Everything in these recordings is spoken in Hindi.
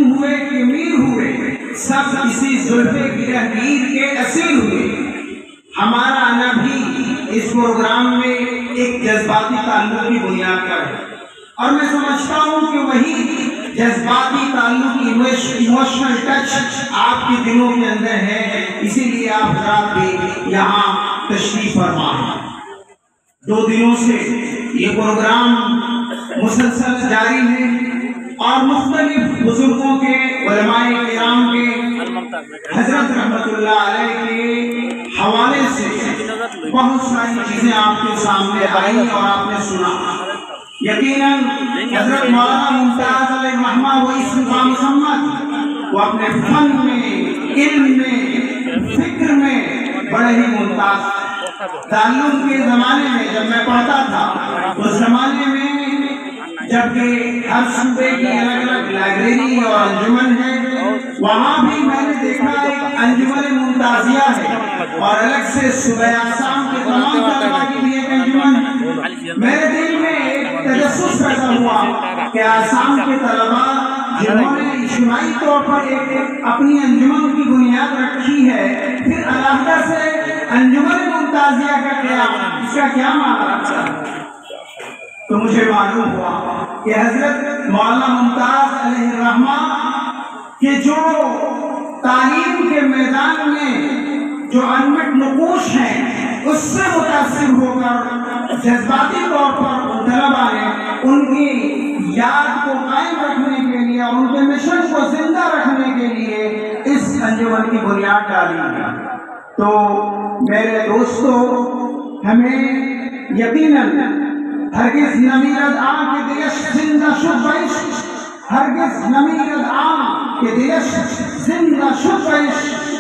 हुए कि मीर हुए, सब इसी जुल्फे गिरहगीर के असीर हुए। हमारा आना भी इस प्रोग्राम में एक जज्बाती ताल्लुक की बुनियाद पर है, और मैं समझता हूँ कि वही जज्बाती ताल्लुक, इमोशनल टच आपके दिलों के अंदर है, इसीलिए आप हज़रात भी यहाँ तशरीफ फरमा हैं। 2 दिनों से ये प्रोग्राम मुसलसल जारी है और मुख्तलिफ बुजुर्गों के, उलमाए किराम के, हजरत रहमतुल्लाह अलैह के हवाले से बहुत सारी चीजें आपके सामने आई और आपने सुना। यकीनन हजरत मौलाना मुमताज अलैहि रहमा वो इस मोहम्मद वो अपने फन में, इल्म में, फिक्र में बड़े ही मुमताज। ताल्लुम के जमाने में जब मैं पढ़ता था, उस जमाने में जबकि हर सूबे की अलग अलग लाइब्रेरी और अंजुमन है, वहाँ भी मैंने देखा एक अंजुमन मुमताजिया है और अलग से सुबह आसाम के तमाम तलबा के लिए एक अंजुमन। मेरे दिल में एक तजस्सुस पैदा हुआ कि आसाम के तलबा जिन्होंने इज्तिमाई तौर पर एक अपनी अंजुमन की बुनियाद रखी है, फिर अलहदा से अंजुमन मुमताजिया का क्या, इसका क्या माना रखता है? तो मुझे मालूम हुआ कि हजरत मौलाना मुमताज अलैहि रहमा के जो तालीम के मैदान में जो अनमट नकूश हैं, उससे मुतासिर होकर जज्बाती तौर पर तलबा ने उनकी याद को कायम रखने के लिए और उनके मिशन को जिंदा रखने के लिए इस अंजुमन की बुनियाद डाली है। तो मेरे दोस्तों, हमें यकीनन हरगिज़ नमीरद आम के दियश जिंदा शुद्ध, हरगिज़ नमीरद आम के दियश जिंदा शुद्ध,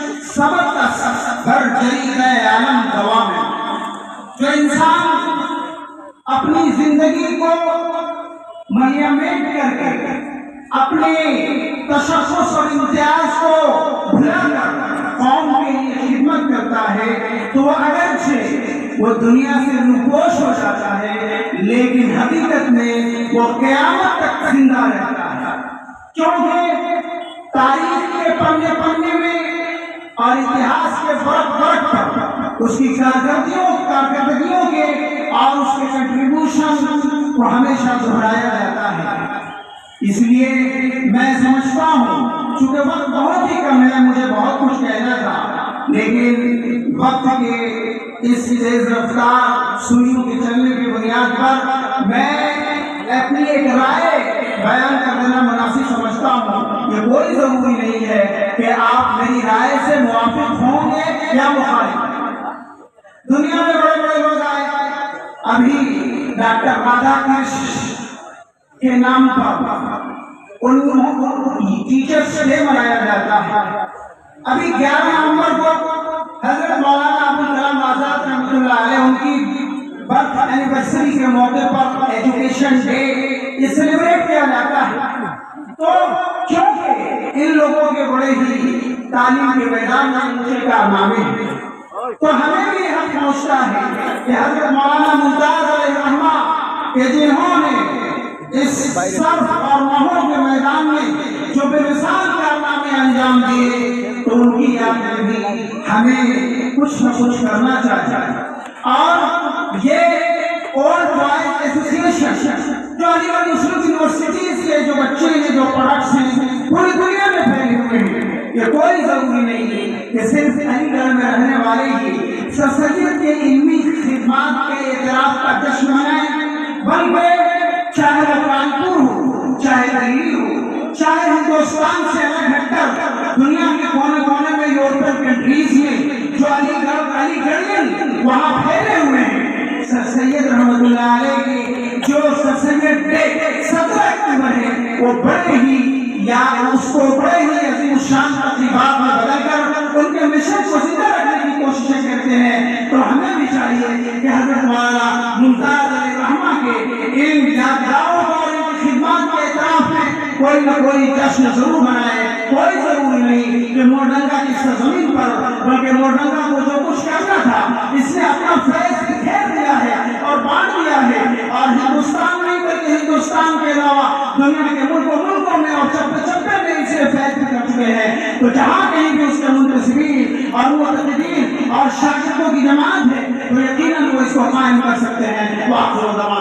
सबक भर जरीदा आलम दवा में। जो इंसान अपनी जिंदगी को मलियामेट करके अपने तशख्खुस और इम्तियाज को भुलाकर कौम के लिए खिदमत करता है, तो अगरचे वो दुनिया से रुपोश हो जाता है, लेकिन हकीकत में वो क़यामत तक जिंदा रहता है। क्योंकि तारीख के पन्ने पन्ने में और इतिहास के फर्क फर्क पर उसकी कारकर्दगियों के और उसके कंट्रीब्यूशन को हमेशा दोहराया जाता है। इसलिए मैं समझता हूँ, चूंकि वक्त बहुत ही कम है, मुझे बहुत कुछ कहना था, लेकिन वक्त के इस तेज रफ्तार सुइयों के चलने की बुनियाद पर मैं अपनी एक राय बयान कर देना मुनासिब समझता हूँ। ये कोई जरूरी नहीं है कि आप मेरी राय से मुवाफिक होंगे या मुखालिफ। दुनिया में बड़े बड़े लोग आए, अभी डॉक्टर राधाकृष्ण के नाम पर उन टीचर्स डे मनाया जाता है। अभी 11 नवंबर को हजरत मौलाना अबुल कलाम आजाद रहमतुल्लाह अलैह उनकी बर्थ एनिवर्सरी के मौके पर एजुकेशन डे सेलिब्रेट किया जाता है। तो क्योंकि इन लोगों के बड़े ही तालीम के मैदान में ऊंचे कारनामे हैं, तो हमें भी हक पहुंचता है कि हजरत मौलाना मुमताज अलैहि रहमा के जिन्होंने इस सर्फ और महू के मैदान में जो बेमिसाल कारनामे अंजाम दिए, तो उनकी याद में भी हमें कुछ न कुछ करना चाहिए। और ये ओल्ड बॉयज एसोसिएशन जो अलीगढ़ मुस्लिम यूनिवर्सिटीज के जो बच्चे हैं, जो प्रोडक्ट्स हैं, पूरी दुनिया में फैले हुए हैं। ये कोई जरूरी नहीं है कि सिर्फ अलीगढ़ में रहने वाले ही सर सैयद के इल्मी खिदमत के एतराफ का जश्न मनाएं, बल्कि चाहे वो कानपुर हो, चाहे दिल्ली हो, चाहे हिंदुस्तान से अलग हटकर दुनिया के कोने कोने में यूरोपियन कंट्रीज में जो अलीगढ़ियन वहाँ फैले हुए हैं, सर सैयद रहमतुल्लाह अलैह के जो सर सैयद डे 17 अक्टूबर है, वो बड़े ही या उसको बड़े ही अजीम शान तकरीबात में बदलकर उनके मिशन को जिंदा रखने की कोशिशें करते हैं। तो हमें भी चाहिए कि हजरत मौलाना मुमताज अलैहि रहमा के इन यादगारों और इनकी खिदमत के एतराफ में कोई न कोई जश्न जरूर मनाए। कोई जरूरी नहीं कि मोरडंगा की सरजमीन पर, बल्कि मोरडंगा को जो कुछ करना था इसने अपना फैज बिखेर दिया है और बांट दिया है, और हिंदुस्तान नहीं बल्कि हिंदुस्तान के अलावा दुनिया के मुल्कों में और चप्पे चप्पे में इसे तो जहाँ कहीं भी उसके मुंतसिबीन और मुअतक़िदीन और शागिर्दों की जमात है तो यकीनन वो इसको कायम कर सकते हैं।